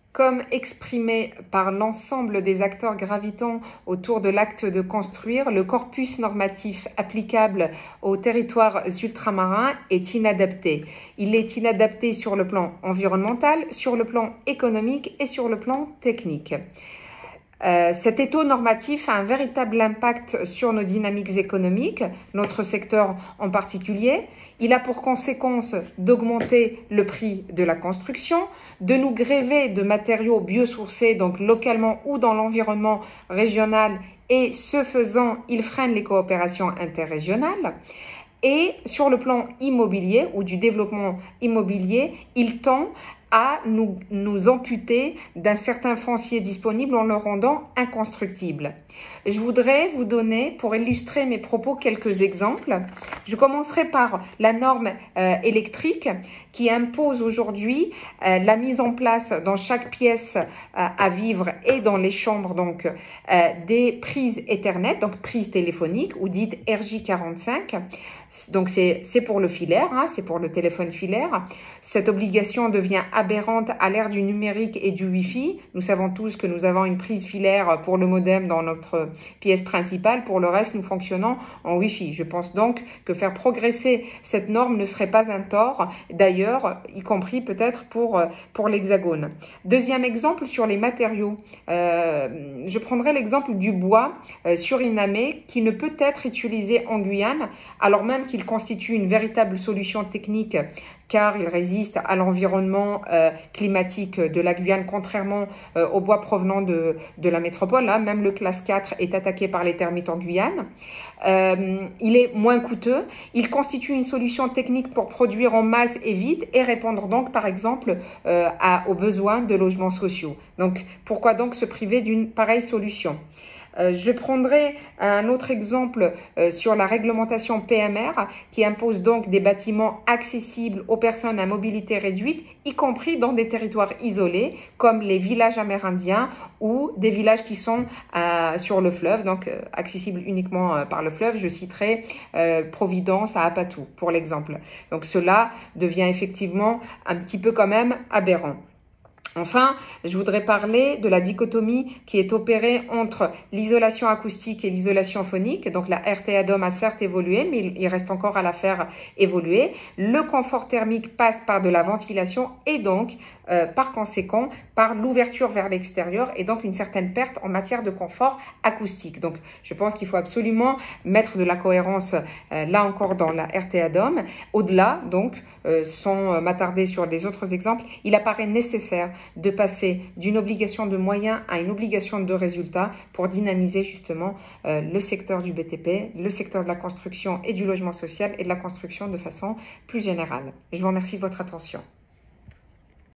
Comme exprimé par l'ensemble des acteurs gravitant autour de l'acte de construire, le corpus normatif applicable aux territoires ultramarins est inadapté. Il est inadapté sur le plan environnemental, sur le plan économique et sur le plan technique. Cet étau normatif a un véritable impact sur nos dynamiques économiques, notre secteur en particulier. Il a pour conséquence d'augmenter le prix de la construction, de nous grever de matériaux biosourcés, donc localement ou dans l'environnement régional, et ce faisant, il freine les coopérations interrégionales. Et sur le plan immobilier ou du développement immobilier, il tend à nous amputer d'un certain foncier disponible en le rendant inconstructible. Je voudrais vous donner, pour illustrer mes propos, quelques exemples. Je commencerai par la norme électrique qui impose aujourd'hui la mise en place dans chaque pièce à vivre et dans les chambres donc des prises Ethernet, donc prises téléphoniques ou dites RJ45. Donc c'est pour le filaire, hein, c'est pour le téléphone filaire. Cette obligation devient aberrante à l'ère du numérique et du Wi-Fi. Nous savons tous que nous avons une prise filaire pour le modem dans notre pièce principale. Pour le reste, nous fonctionnons en Wi-Fi. Je pense donc que faire progresser cette norme ne serait pas un tort, d'ailleurs, y compris peut-être pour l'Hexagone. Deuxième exemple sur les matériaux. Je prendrai l'exemple du bois surinamé qui ne peut être utilisé en Guyane, alors même qu'il constitue une véritable solution technique car il résiste à l'environnement climatique de la Guyane, contrairement au bois provenant de la métropole. Hein. Même le classe 4 est attaqué par les termites en Guyane. Il est moins coûteux. Il constitue une solution technique pour produire en masse et vite et répondre donc, par exemple, aux besoins de logements sociaux. Donc, pourquoi donc se priver d'une pareille solution ? Je prendrai un autre exemple sur la réglementation PMR qui impose donc des bâtiments accessibles aux personnes à mobilité réduite, y compris dans des territoires isolés comme les villages amérindiens ou des villages qui sont sur le fleuve, donc accessibles uniquement par le fleuve. Je citerai Providence à Apatou pour l'exemple. Donc cela devient effectivement un petit peu quand même aberrant. Enfin, je voudrais parler de la dichotomie qui est opérée entre l'isolation acoustique et l'isolation phonique. Donc la RTA-DOM a certes évolué, mais il reste encore à la faire évoluer. Le confort thermique passe par de la ventilation et donc, par conséquent, par l'ouverture vers l'extérieur et donc une certaine perte en matière de confort acoustique. Donc, je pense qu'il faut absolument mettre de la cohérence, là encore, dans la RTA-DOM. Au-delà, donc, sans m'attarder sur les autres exemples, il apparaît nécessaire de passer d'une obligation de moyens à une obligation de résultats pour dynamiser justement le secteur du BTP, le secteur de la construction et du logement social et de la construction de façon plus générale. Je vous remercie de votre attention.